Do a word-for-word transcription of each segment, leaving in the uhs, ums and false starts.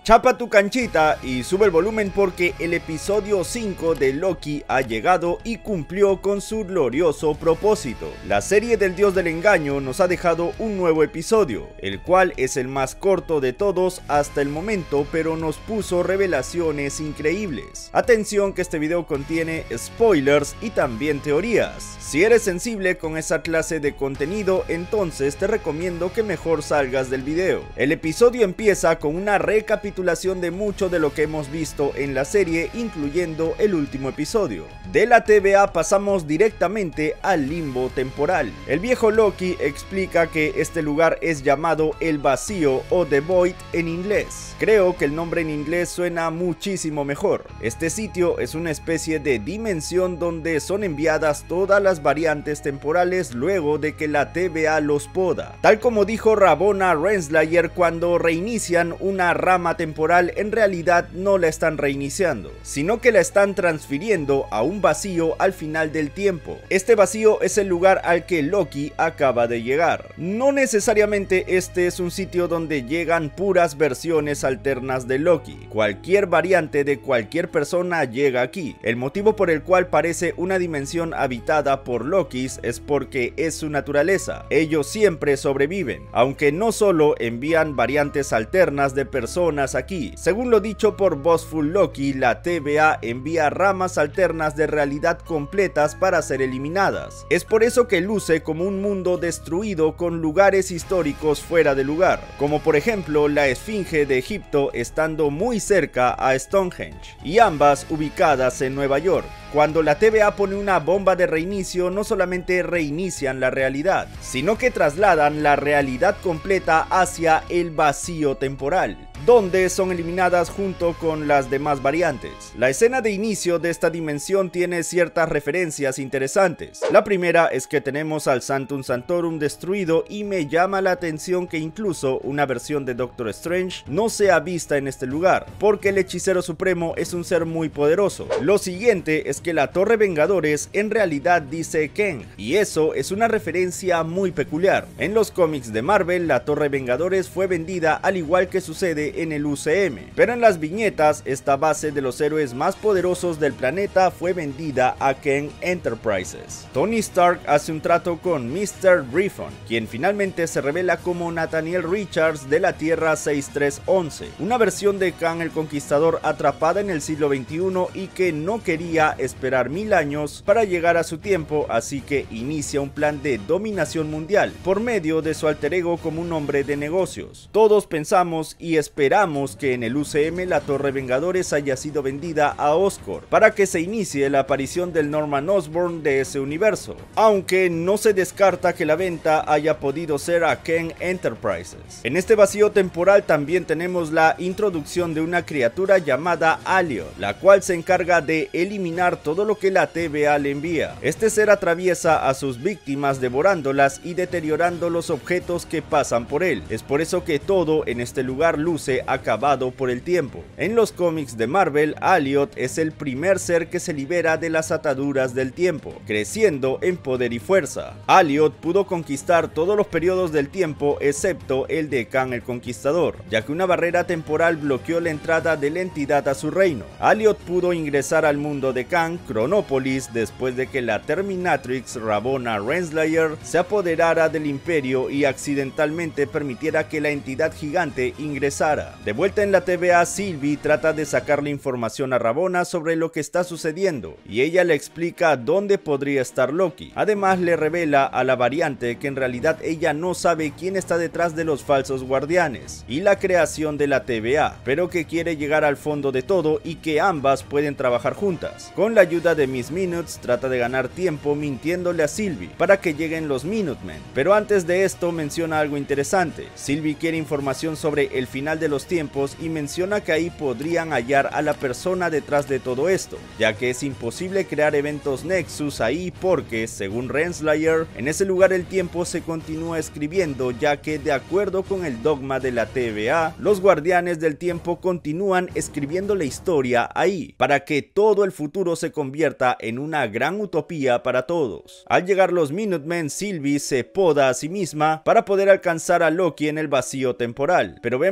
Chapa tu canchita y sube el volumen porque el episodio cinco de Loki ha llegado y cumplió con su glorioso propósito. La serie del dios del engaño nos ha dejado un nuevo episodio, el cual es el más corto de todos hasta el momento, pero nos puso revelaciones increíbles. Atención que este video contiene spoilers y también teorías. Si eres sensible con esa clase de contenido, entonces te recomiendo que mejor salgas del video. El episodio empieza con una recapitulación de mucho de lo que hemos visto en la serie, incluyendo el último episodio. De la T V A pasamos directamente al limbo temporal. El viejo Loki explica que este lugar es llamado el vacío o The Void en inglés. Creo que el nombre en inglés suena muchísimo mejor. Este sitio es una especie de dimensión donde son enviadas todas las variantes temporales luego de que la T V A los poda. Tal como dijo Ravonna Renslayer, cuando reinician una rama temporal, en realidad no la están reiniciando, sino que la están transfiriendo a un vacío al final del tiempo. Este vacío es el lugar al que Loki acaba de llegar. No necesariamente este es un sitio donde llegan puras versiones alternas de Loki. Cualquier variante de cualquier persona llega aquí. El motivo por el cual parece una dimensión habitada por Lokis es porque es su naturaleza. Ellos siempre sobreviven, aunque no solo envían variantes alternas de personas aquí. Según lo dicho por Bossful Loki, la T V A envía ramas alternas de realidad completas para ser eliminadas. Es por eso que luce como un mundo destruido con lugares históricos fuera de lugar, como por ejemplo la Esfinge de Egipto estando muy cerca a Stonehenge, y ambas ubicadas en Nueva York. Cuando la T V A pone una bomba de reinicio, no solamente reinician la realidad, sino que trasladan la realidad completa hacia el vacío temporal, donde son eliminadas junto con las demás variantes. La escena de inicio de esta dimensión tiene ciertas referencias interesantes. La primera es que tenemos al Sanctum Sanctorum destruido y me llama la atención que incluso una versión de Doctor Strange no sea vista en este lugar, porque el hechicero supremo es un ser muy poderoso. Lo siguiente es que la Torre Vengadores en realidad dice Kang, y eso es una referencia muy peculiar. En los cómics de Marvel, la Torre Vengadores fue vendida al igual que sucede en el U C M, pero en las viñetas esta base de los héroes más poderosos del planeta fue vendida a Kang Enterprises. Tony Stark hace un trato con mister Griffon, quien finalmente se revela como Nathaniel Richards de la Tierra sesenta y tres once, una versión de Kang el Conquistador atrapada en el siglo veintiuno y que no quería esperar mil años para llegar a su tiempo, así que inicia un plan de dominación mundial por medio de su alter ego como un hombre de negocios. Todos pensamos y esperamos que en el U C M la Torre Vengadores haya sido vendida a Oscorp para que se inicie la aparición del Norman Osborn de ese universo, aunque no se descarta que la venta haya podido ser a Kang Enterprises. En este vacío temporal también tenemos la introducción de una criatura llamada Aliot, la cual se encarga de eliminar todo lo que la T V A le envía. Este ser atraviesa a sus víctimas devorándolas y deteriorando los objetos que pasan por él. Es por eso que todo en este lugar luce acabado por el tiempo. En los cómics de Marvel, Aliot es el primer ser que se libera de las ataduras del tiempo, creciendo en poder y fuerza. Aliot pudo conquistar todos los periodos del tiempo excepto el de Kang el Conquistador, ya que una barrera temporal bloqueó la entrada de la entidad a su reino. Aliot pudo ingresar al mundo de Kang, Chronopolis, después de que la Terminatrix Ravonna Renslayer se apoderara del imperio y accidentalmente permitiera que la entidad gigante ingresara. De vuelta en la T V A, Sylvie trata de sacarle información a Ravonna sobre lo que está sucediendo, y ella le explica dónde podría estar Loki. Además le revela a la variante que en realidad ella no sabe quién está detrás de los falsos guardianes y la creación de la T V A, pero que quiere llegar al fondo de todo y que ambas pueden trabajar juntas. Con la ayuda de Miss Minutes trata de ganar tiempo mintiéndole a Sylvie para que lleguen los Minutemen, pero antes de esto menciona algo interesante. Sylvie quiere información sobre el final de los tiempos y menciona que ahí podrían hallar a la persona detrás de todo esto, ya que es imposible crear eventos Nexus ahí porque, según Renslayer, en ese lugar el tiempo se continúa escribiendo, ya que de acuerdo con el dogma de la T V A, los guardianes del tiempo continúan escribiendo la historia ahí, para que todo el futuro se convierta en una gran utopía para todos. Al llegar los Minutemen, Sylvie se poda a sí misma para poder alcanzar a Loki en el vacío temporal, pero vemos que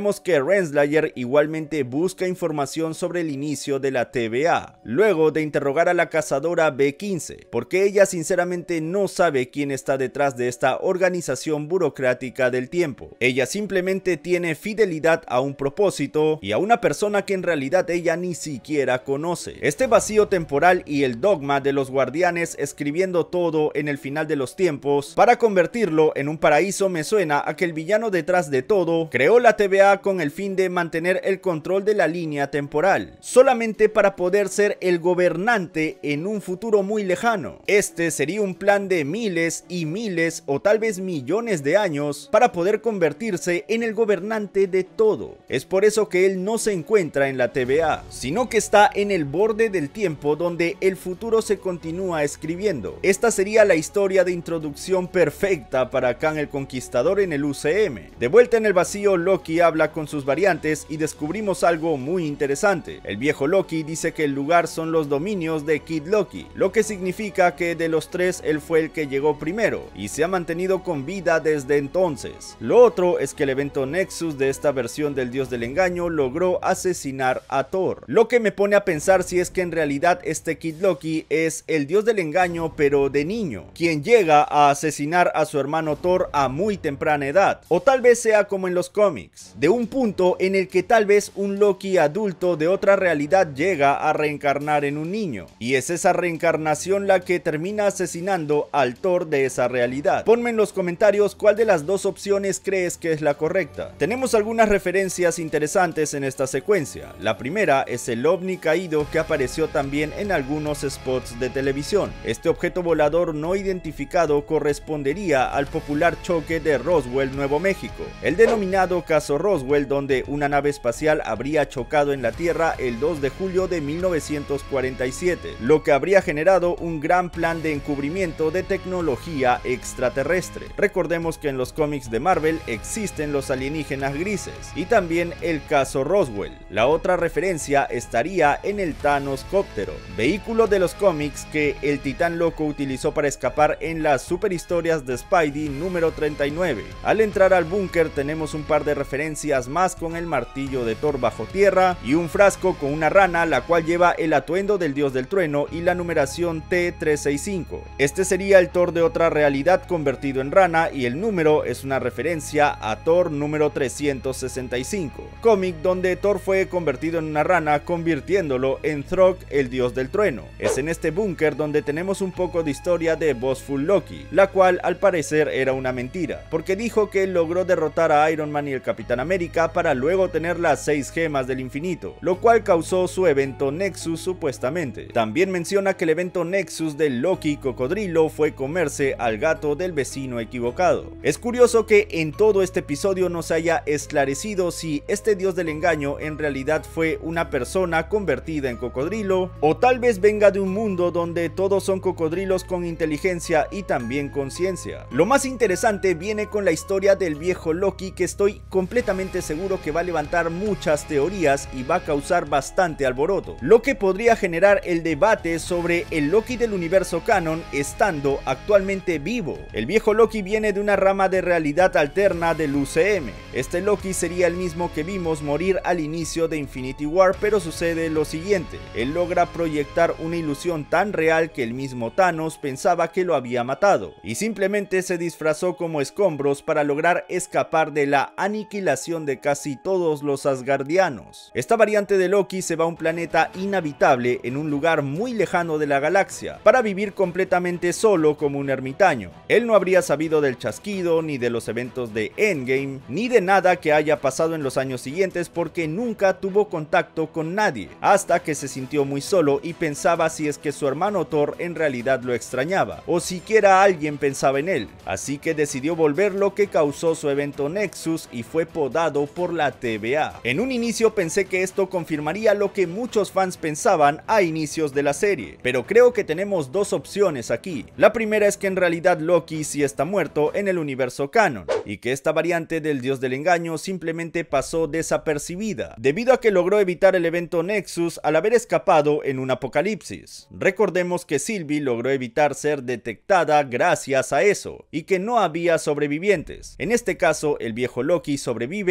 Renslayer igualmente busca información sobre el inicio de la T V A, luego de interrogar a la cazadora B quince, porque ella sinceramente no sabe quién está detrás de esta organización burocrática del tiempo. Ella simplemente tiene fidelidad a un propósito y a una persona que en realidad ella ni siquiera conoce. Este vacío temporal y el dogma de los guardianes escribiendo todo en el final de los tiempos para convertirlo en un paraíso me suena a que el villano detrás de todo creó la T V A con el fin de mantener el control de la línea temporal, solamente para poder ser el gobernante en un futuro muy lejano. Este sería un plan de miles y miles o tal vez millones de años para poder convertirse en el gobernante de todo. Es por eso que él no se encuentra en la T V A, sino que está en el borde del tiempo donde el futuro se continúa escribiendo. Esta sería la historia de introducción perfecta para Khan el Conquistador en el U C M. De vuelta en el vacío, Loki habla con sus variantes y descubrimos algo muy interesante. El viejo Loki dice que el lugar son los dominios de Kid Loki, lo que significa que de los tres él fue el que llegó primero y se ha mantenido con vida desde entonces. Lo otro es que el evento Nexus de esta versión del dios del engaño logró asesinar a Thor, lo que me pone a pensar si es que en realidad este Kid Loki es el dios del engaño pero de niño, quien llega a asesinar a su hermano Thor a muy temprana edad, o tal vez sea como en los cómics, de un punto en el que tal vez un Loki adulto de otra realidad llega a reencarnar en un niño, y es esa reencarnación la que termina asesinando al Thor de esa realidad. Ponme en los comentarios cuál de las dos opciones crees que es la correcta. Tenemos algunas referencias interesantes en esta secuencia. La primera es el ovni caído que apareció también en algunos spots de televisión. Este objeto volador no identificado correspondería al popular choque de Roswell, Nuevo México, el denominado caso Roswell, donde una nave espacial habría chocado en la Tierra el dos de julio de mil novecientos cuarenta y siete, lo que habría generado un gran plan de encubrimiento de tecnología extraterrestre. Recordemos que en los cómics de Marvel existen los alienígenas grises y también el caso Roswell. La otra referencia estaría en el Thanoscóptero, vehículo de los cómics que el Titán Loco utilizó para escapar en las superhistorias de Spidey número treinta y nueve. Al entrar al búnker tenemos un par de referencias más con el martillo de Thor bajo tierra y un frasco con una rana, la cual lleva el atuendo del dios del trueno y la numeración T trescientos sesenta y cinco. Este sería el Thor de otra realidad convertido en rana y el número es una referencia a Thor número trescientos sesenta y cinco, cómic donde Thor fue convertido en una rana convirtiéndolo en Throg, el dios del trueno. Es en este búnker donde tenemos un poco de historia de Bossful Loki, la cual al parecer era una mentira, porque dijo que logró derrotar a Iron Man y el Capitán América para luego tener las seis gemas del infinito, lo cual causó su evento Nexus supuestamente. También menciona que el evento Nexus del Loki cocodrilo fue comerse al gato del vecino equivocado. Es curioso que en todo este episodio no se haya esclarecido si este dios del engaño en realidad fue una persona convertida en cocodrilo, o tal vez venga de un mundo donde todos son cocodrilos con inteligencia y también conciencia. Lo más interesante viene con la historia del viejo Loki, que estoy completamente seguro que va a levantar muchas teorías y va a causar bastante alboroto, lo que podría generar el debate sobre el Loki del universo canon estando actualmente vivo. El viejo Loki viene de una rama de realidad alterna del U C M. Este Loki sería el mismo que vimos morir al inicio de Infinity War, pero sucede lo siguiente: él logra proyectar una ilusión tan real que el mismo Thanos pensaba que lo había matado y simplemente se disfrazó como escombros para lograr escapar de la aniquilación de casi todos los asgardianos. Esta variante de Loki se va a un planeta inhabitable en un lugar muy lejano de la galaxia para vivir completamente solo como un ermitaño. Él no habría sabido del chasquido, ni de los eventos de Endgame, ni de nada que haya pasado en los años siguientes, porque nunca tuvo contacto con nadie, hasta que se sintió muy solo y pensaba si es que su hermano Thor en realidad lo extrañaba, o siquiera alguien pensaba en él. Así que decidió volver, lo que causó su evento Nexus y fue podado por la T V A. En un inicio pensé que esto confirmaría lo que muchos fans pensaban a inicios de la serie, pero creo que tenemos dos opciones aquí. La primera es que en realidad Loki sí está muerto en el universo canon, y que esta variante del dios del engaño simplemente pasó desapercibida, debido a que logró evitar el evento Nexus al haber escapado en un apocalipsis. Recordemos que Sylvie logró evitar ser detectada gracias a eso, y que no había sobrevivientes. En este caso, el viejo Loki sobrevive y no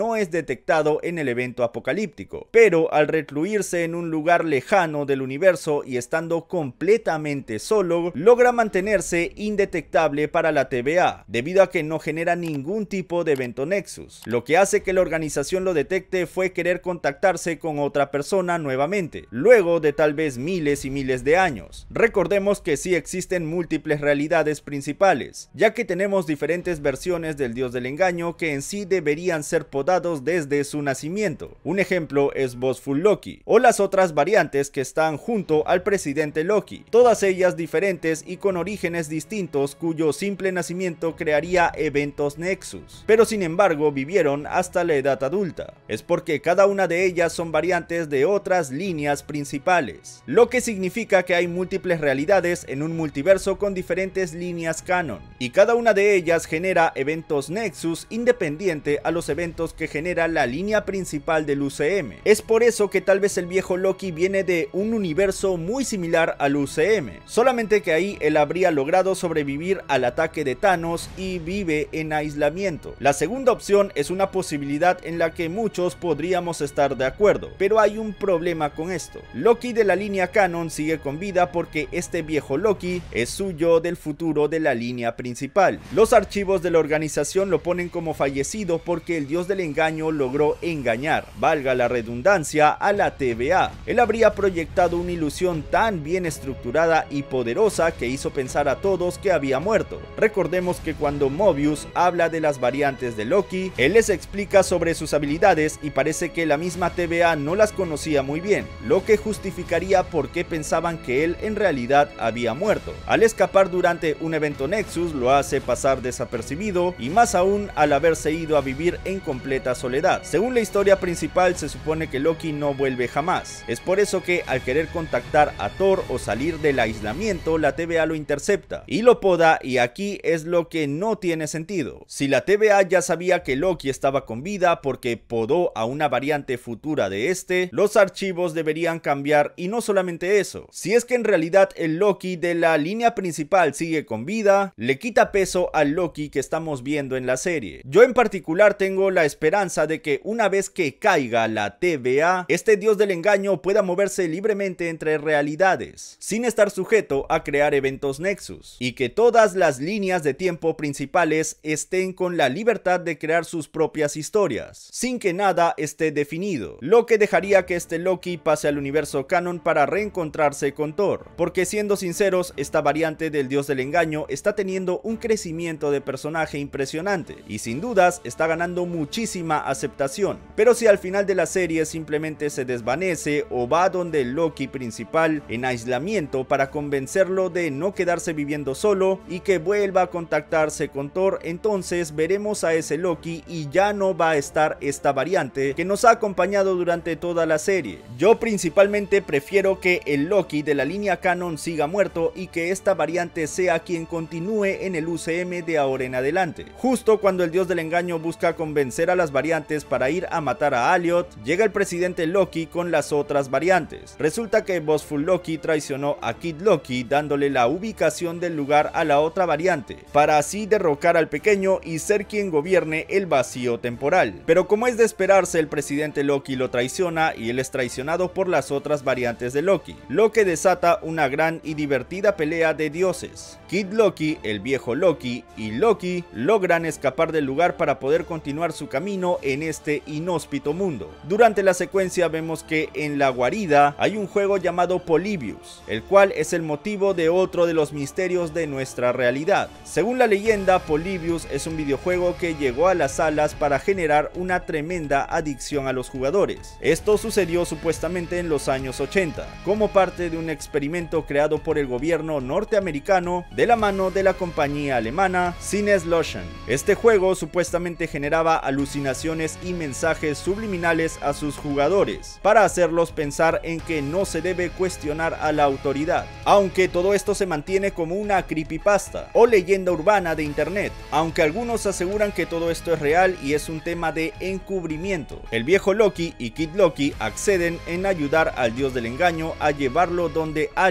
no es detectado en el evento apocalíptico, pero al recluirse en un lugar lejano del universo y estando completamente solo, logra mantenerse indetectable para la T V A, debido a que no genera ningún tipo de evento Nexus. Lo que hace que la organización lo detecte fue querer contactarse con otra persona nuevamente, luego de tal vez miles y miles de años. Recordemos que sí existen múltiples realidades principales, ya que tenemos diferentes versiones del dios del engaño que en sí deberían ser podados desde su nacimiento. Un ejemplo es Bossful Loki, o las otras variantes que están junto al presidente Loki, todas ellas diferentes y con orígenes distintos cuyo simple nacimiento crearía eventos Nexus, pero sin embargo vivieron hasta la edad adulta. Es porque cada una de ellas son variantes de otras líneas principales, lo que significa que hay múltiples realidades en un multiverso con diferentes líneas canon, y cada una de ellas genera eventos Nexus independiente a los eventos que genera la línea principal del U C M. Es por eso que tal vez el viejo Loki viene de un universo muy similar al U C M, solamente que ahí él habría logrado sobrevivir al ataque de Thanos y vive en aislamiento. La segunda opción es una posibilidad en la que muchos podríamos estar de acuerdo, pero hay un problema con esto. Loki de la línea canon sigue con vida porque este viejo Loki es suyo del futuro de la línea principal. Los archivos de la organización lo ponen como fallecido porque el dios del engaño logró engañar, valga la redundancia, a la T V A. Él habría proyectado una ilusión tan bien estructurada y poderosa que hizo pensar a todos que había muerto. Recordemos que cuando Mobius habla de las variantes de Loki, él les explica sobre sus habilidades y parece que la misma T V A no las conocía muy bien, lo que justificaría por qué pensaban que él en realidad había muerto. Al escapar durante un evento Nexus lo hace pasar desapercibido, y más aún al haberse ido a vivir en completa soledad. Según la historia principal se supone que Loki no vuelve jamás. Es por eso que al querer contactar a Thor o salir del aislamiento, la T V A lo intercepta y lo poda, y aquí es lo que no tiene sentido. Si la T V A ya sabía que Loki estaba con vida porque podó a una variante futura de este, los archivos deberían cambiar, y no solamente eso, si es que en realidad el Loki de la línea principal sigue con vida, le quita peso al Loki que estamos viendo en la serie. Yo en particular tengo la esperanza de que una vez que caiga la T V A, este dios del engaño pueda moverse libremente entre realidades, sin estar sujeto a crear eventos Nexus, y que todas las líneas de tiempo principales estén con la libertad de crear sus propias historias, sin que nada esté definido, lo que dejaría que este Loki pase al universo canon para reencontrarse con Thor, porque siendo sinceros, esta variante del dios del engaño está teniendo un crecimiento de personaje impresionante, y sin dudas está ganando muchísima aceptación. Pero si al final de la serie simplemente se desvanece o va donde el Loki principal en aislamiento para convencerlo de no quedarse viviendo solo y que vuelva a contactarse con Thor, entonces veremos a ese Loki y ya no va a estar esta variante que nos ha acompañado durante toda la serie. Yo principalmente prefiero que el Loki de la línea canon siga muerto y que esta variante sea quien continúe en el U C M de ahora en adelante. Justo cuando el dios del engaño busca convencer a las variantes para ir a matar a Elliot, llega el presidente Loki con las otras variantes. Resulta que Bossful Loki traicionó a Kid Loki dándole la ubicación del lugar a la otra variante, para así derrocar al pequeño y ser quien gobierne el vacío temporal. Pero como es de esperarse, el presidente Loki lo traiciona y él es traicionado por las otras variantes de Loki, lo que desata una gran y divertida pelea de dioses. Kid Loki, el viejo Loki y Loki logran escapar del lugar para poder continuar su camino en este inhóspito mundo. Durante la secuencia vemos que en la guarida hay un juego llamado Polybius, el cual es el motivo de otro de los misterios de nuestra realidad. Según la leyenda, Polybius es un videojuego que llegó a las salas para generar una tremenda adicción a los jugadores. Esto sucedió supuestamente en los años ochenta, como parte de un experimento creado por el gobierno norteamericano de la mano de la compañía alemana Sinneslöschen. Este juego supuestamente generaba alucinaciones y mensajes subliminales a sus jugadores para hacerlos pensar en que no se debe cuestionar a la autoridad, aunque todo esto se mantiene como una creepypasta o leyenda urbana de internet, aunque algunos aseguran que todo esto es real y es un tema de encubrimiento. El viejo Loki y Kid Loki acceden en ayudar al dios del engaño a llevarlo donde Elliot,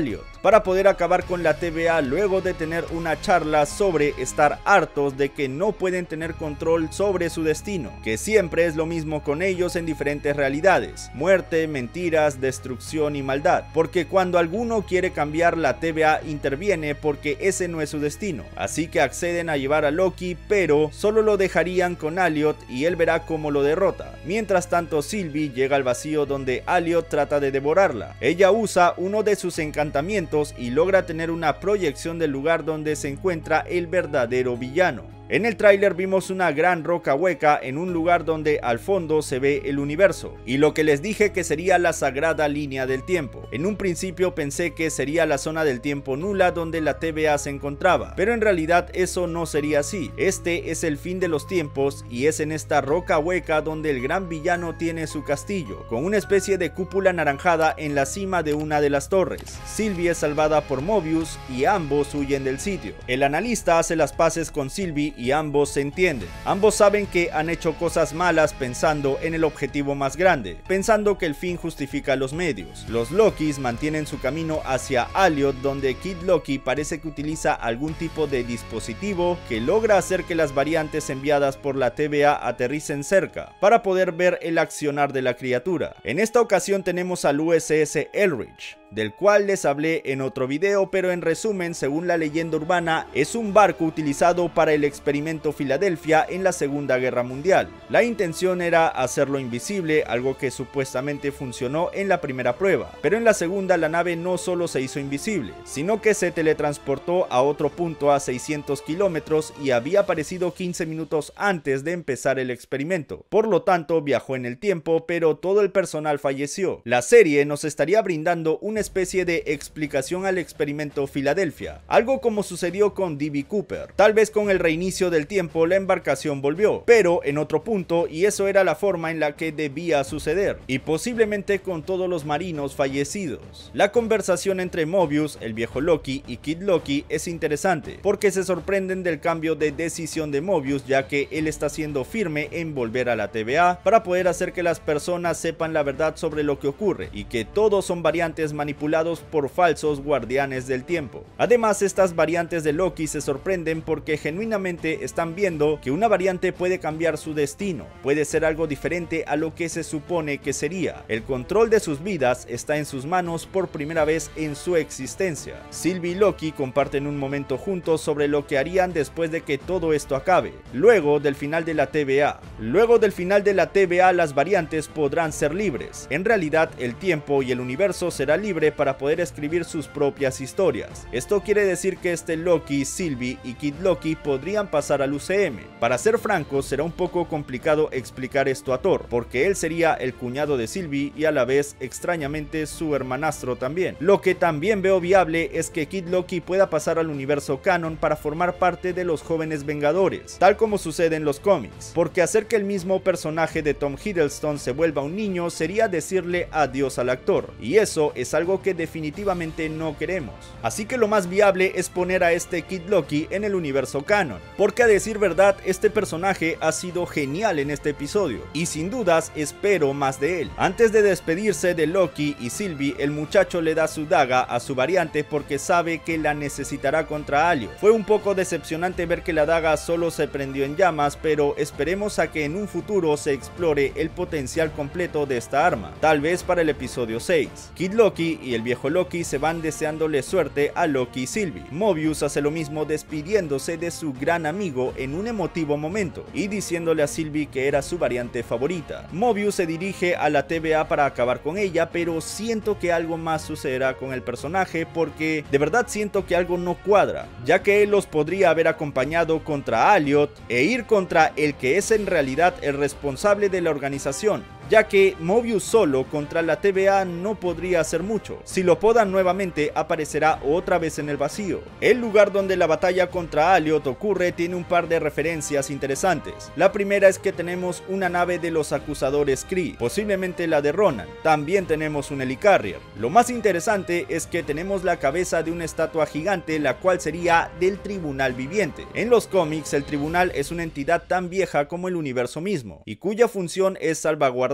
para poder acabar con la T V A luego de tener una charla sobre estar hartos de que no pueden tener control sobre su destino, que siempre es lo mismo con ellos en diferentes realidades: muerte, mentiras, destrucción y maldad, porque cuando alguno quiere cambiar, la T V A interviene porque ese no es su destino, así que acceden a llevar a Loki, pero solo lo dejarían con Elliot y él verá cómo lo derrota. Mientras tanto, Sylvie llega al vacío donde Elliot trata de devorarla. Ella usa uno de sus encantamientos y logra tener una proyección del lugar donde se encuentra el verdadero villano. En el tráiler vimos una gran roca hueca en un lugar donde al fondo se ve el universo, y lo que les dije que sería la sagrada línea del tiempo. En un principio pensé que sería la zona del tiempo nula donde la T V A se encontraba, pero en realidad eso no sería así. Este es el fin de los tiempos y es en esta roca hueca donde el gran villano tiene su castillo, con una especie de cúpula anaranjada en la cima de una de las torres. Sylvie es salvada por Mobius y ambos huyen del sitio. El analista hace las paces con Sylvie y ambos se entienden. Ambos saben que han hecho cosas malas pensando en el objetivo más grande, pensando que el fin justifica los medios. Los Lokis mantienen su camino hacia Elliot, donde Kid Loki parece que utiliza algún tipo de dispositivo que logra hacer que las variantes enviadas por la T V A aterricen cerca, para poder ver el accionar de la criatura. En esta ocasión tenemos al U S S Elrich, del cual les hablé en otro video, pero en resumen, según la leyenda urbana, es un barco utilizado para el experimento Filadelfia en la Segunda Guerra Mundial. La intención era hacerlo invisible, algo que supuestamente funcionó en la primera prueba, pero en la segunda la nave no solo se hizo invisible, sino que se teletransportó a otro punto a seiscientos kilómetros y había aparecido quince minutos antes de empezar el experimento. Por lo tanto, viajó en el tiempo, pero todo el personal falleció. La serie nos estaría brindando una especie de explicación al experimento Filadelfia, algo como sucedió con D B Cooper. Tal vez con el reinicio del tiempo la embarcación volvió, pero en otro punto, y eso era la forma en la que debía suceder, y posiblemente con todos los marinos fallecidos. La conversación entre Mobius, el viejo Loki, y Kid Loki es interesante, porque se sorprenden del cambio de decisión de Mobius, ya que él está siendo firme en volver a la T V A para poder hacer que las personas sepan la verdad sobre lo que ocurre, y que todos son variantes manipulados por falsos guardianes del tiempo. Además, estas variantes de Loki se sorprenden porque genuinamente están viendo que una variante puede cambiar su destino, puede ser algo diferente a lo que se supone que sería. El control de sus vidas está en sus manos por primera vez en su existencia. Sylvie y Loki comparten un momento juntos sobre lo que harían después de que todo esto acabe, luego del final de la T V A. Luego del final de la T V A, las variantes podrán ser libres. En realidad, el tiempo y el universo será libre para poder escribir sus propias historias. Esto quiere decir que este Loki, Sylvie y Kid Loki podrían pasar al U C M. Para ser francos, será un poco complicado explicar esto a Thor, porque él sería el cuñado de Sylvie y a la vez, extrañamente, su hermanastro también. Lo que también veo viable es que Kid Loki pueda pasar al universo canon para formar parte de los Jóvenes Vengadores, tal como sucede en los cómics, porque hacer que el mismo personaje de Tom Hiddleston se vuelva un niño sería decirle adiós al actor, y eso es algo que definitivamente no queremos. Así que lo más viable es poner a este Kid Loki en el universo canon, porque a decir verdad, este personaje ha sido genial en este episodio, y sin dudas espero más de él. Antes de despedirse de Loki y Sylvie, el muchacho le da su daga a su variante porque sabe que la necesitará contra Elliot. Fue un poco decepcionante ver que la daga solo se prendió en llamas, pero esperemos a que en un futuro se explore el potencial completo de esta arma, tal vez para el episodio seis. Kid Loki y el viejo Loki se van deseándole suerte a Loki y Sylvie. Mobius hace lo mismo despidiéndose de su gran amigo en un emotivo momento y diciéndole a Sylvie que era su variante favorita. Mobius se dirige a la T V A para acabar con ella, pero siento que algo más sucederá con el personaje porque de verdad siento que algo no cuadra, ya que él los podría haber acompañado contra Elliot e ir contra el que es en realidad el responsable de la organización, ya que Mobius solo contra la T V A no podría hacer mucho. Si lo podan nuevamente, aparecerá otra vez en el vacío. El lugar donde la batalla contra Elliot ocurre tiene un par de referencias interesantes. La primera es que tenemos una nave de los acusadores Kree, posiblemente la de Ronan. También tenemos un helicarrier. Lo más interesante es que tenemos la cabeza de una estatua gigante, la cual sería del Tribunal Viviente. En los cómics, el Tribunal es una entidad tan vieja como el universo mismo, y cuya función es salvaguardar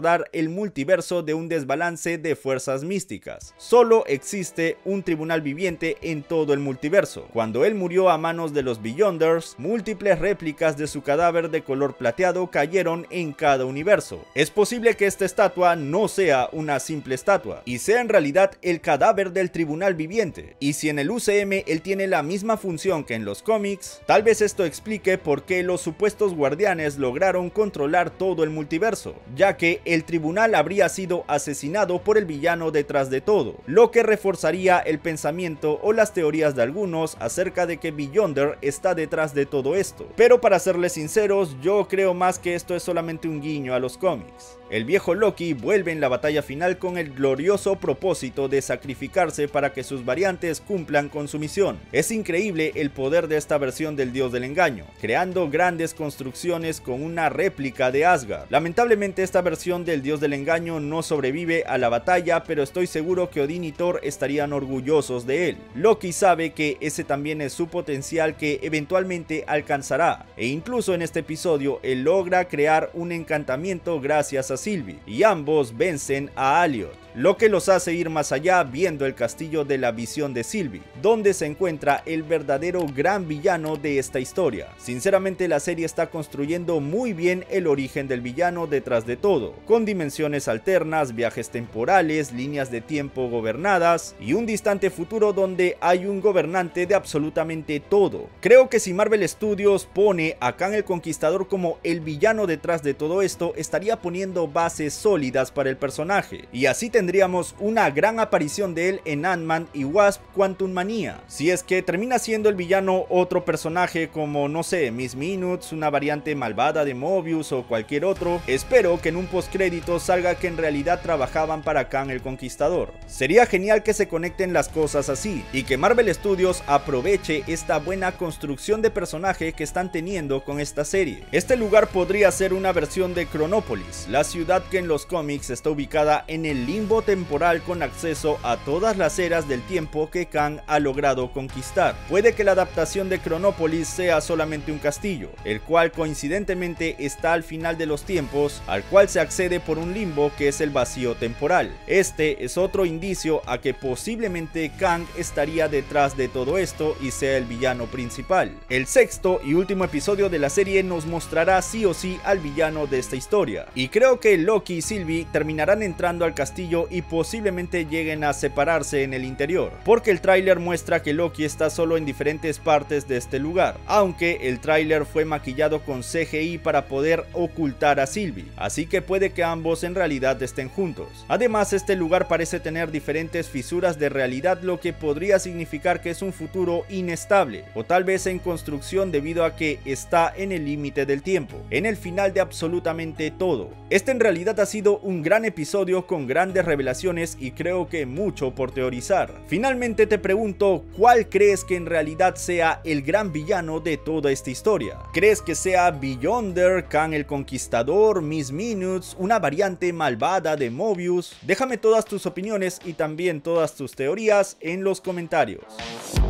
recordar el multiverso de un desbalance de fuerzas místicas. Solo existe un tribunal viviente en todo el multiverso. Cuando él murió a manos de los Beyonders, múltiples réplicas de su cadáver de color plateado cayeron en cada universo. Es posible que esta estatua no sea una simple estatua y sea en realidad el cadáver del tribunal viviente. Y si en el U C M él tiene la misma función que en los cómics, tal vez esto explique por qué los supuestos guardianes lograron controlar todo el multiverso, ya que el tribunal habría sido asesinado por el villano detrás de todo, lo que reforzaría el pensamiento o las teorías de algunos acerca de que Beyonder está detrás de todo esto. Pero para serles sinceros, yo creo más que esto es solamente un guiño a los cómics. El viejo Loki vuelve en la batalla final con el glorioso propósito de sacrificarse para que sus variantes cumplan con su misión. Es increíble el poder de esta versión del dios del engaño, creando grandes construcciones con una réplica de Asgard. Lamentablemente esta versión del dios del engaño no sobrevive a la batalla, pero estoy seguro que Odín y Thor estarían orgullosos de él. Loki sabe que ese también es su potencial que eventualmente alcanzará, e incluso en este episodio él logra crear un encantamiento gracias a Sylvie, y ambos vencen a Elliot, lo que los hace ir más allá viendo el castillo de la visión de Sylvie, donde se encuentra el verdadero gran villano de esta historia. Sinceramente la serie está construyendo muy bien el origen del villano detrás de todo, con dimensiones alternas, viajes temporales, líneas de tiempo gobernadas y un distante futuro donde hay un gobernante de absolutamente todo. Creo que si Marvel Studios pone a Kang el Conquistador como el villano detrás de todo esto, estaría poniendo bases sólidas para el personaje, y así tendríamos una gran aparición de él en Ant-Man y Wasp Quantumania. Si es que termina siendo el villano otro personaje como, no sé, Miss Minutes, una variante malvada de Mobius o cualquier otro, espero que en un postcrédito salga que en realidad trabajaban para Kang el Conquistador. Sería genial que se conecten las cosas así, y que Marvel Studios aproveche esta buena construcción de personaje que están teniendo con esta serie. Este lugar podría ser una versión de Chronopolis, la ciudad que en los cómics está ubicada en el limbo temporal con acceso a todas las eras del tiempo que Kang ha logrado conquistar. Puede que la adaptación de Chronopolis sea solamente un castillo, el cual coincidentemente está al final de los tiempos, al cual se accede por un limbo que es el vacío temporal. Este es otro indicio a que posiblemente Kang estaría detrás de todo esto y sea el villano principal. El sexto y último episodio de la serie nos mostrará sí o sí al villano de esta historia, y creo que Loki y Sylvie terminarán entrando al castillo y posiblemente lleguen a separarse en el interior, porque el tráiler muestra que Loki está solo en diferentes partes de este lugar, aunque el tráiler fue maquillado con C G I para poder ocultar a Sylvie, así que puede que ambos en realidad estén juntos. Además, este lugar parece tener diferentes fisuras de realidad, lo que podría significar que es un futuro inestable, o tal vez en construcción debido a que está en el límite del tiempo, en el final de absolutamente todo. Este en realidad ha sido un gran episodio con grandes revelaciones y creo que mucho por teorizar. Finalmente te pregunto, ¿cuál crees que en realidad sea el gran villano de toda esta historia? ¿Crees que sea Beyonder, Kang el Conquistador, Miss Minutes, una variante malvada de Mobius? Déjame todas tus opiniones y también todas tus teorías en los comentarios.